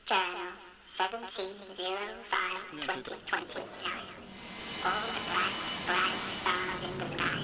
Journal 1705-2020. All the bright stars in the sky.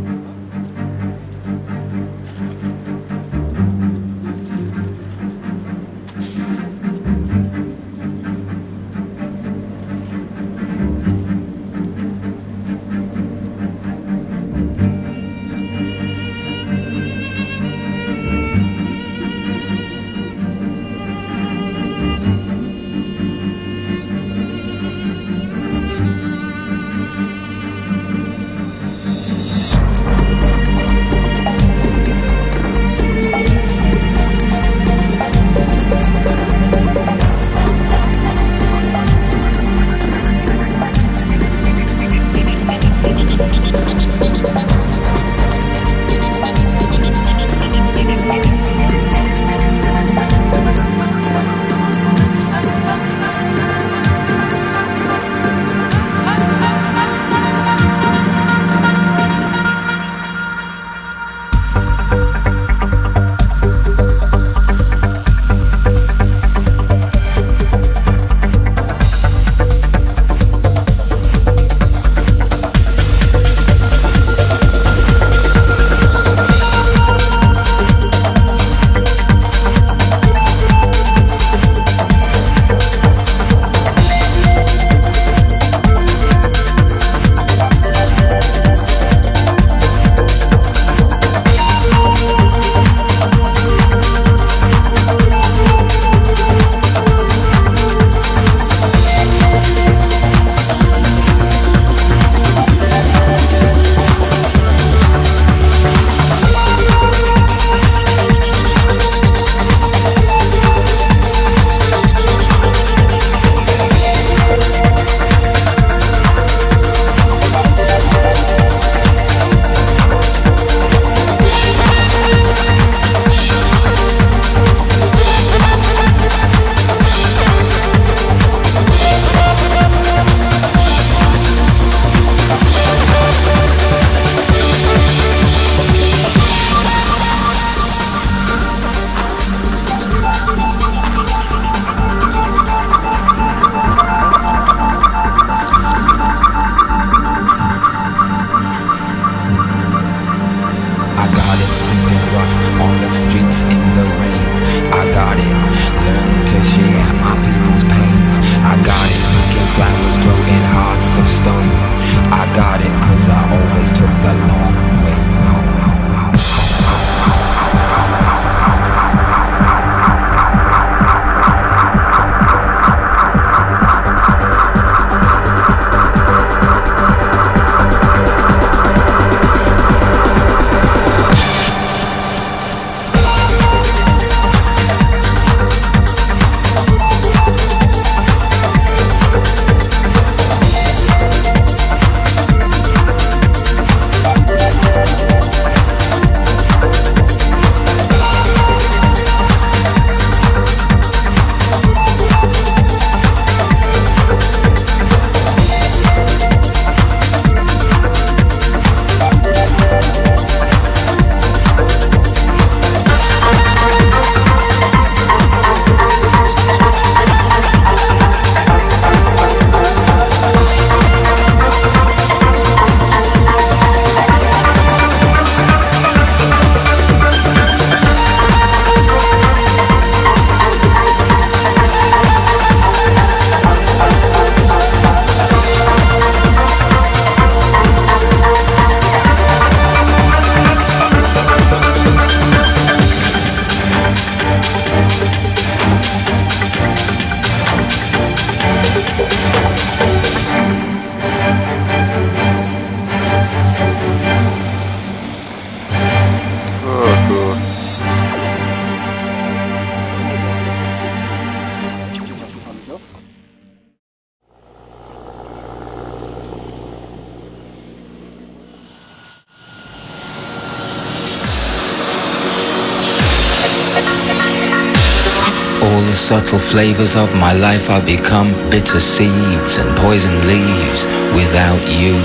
All the subtle flavors of my life are become bitter seeds and poison leaves without you.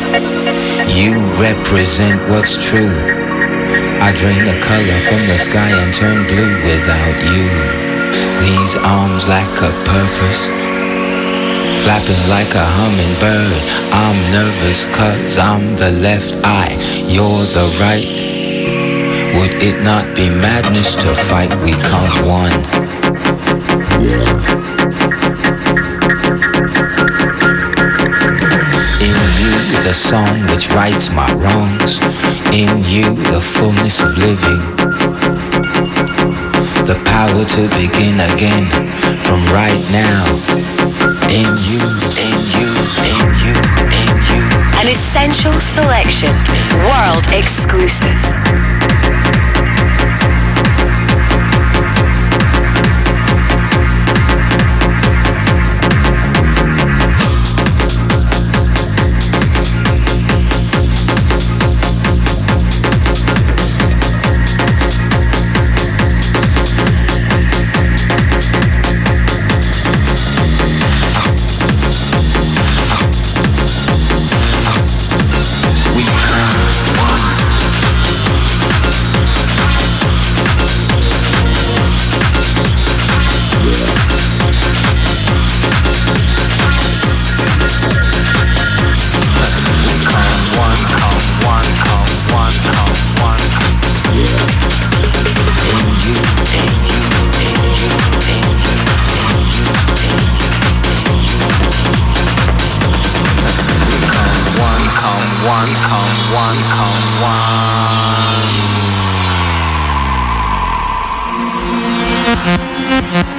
You represent what's true. I drain the color from the sky and turn blue without you. These arms lack a purpose, flapping like a hummingbird. I'm nervous 'cause I'm the left eye, you're the right. Would it not be madness to fight? We can't one. In you, the song which rights my wrongs. In you, the fullness of living. The power to begin again from right now. In you, in you, in you, in you. An essential selection, world exclusive. Come one.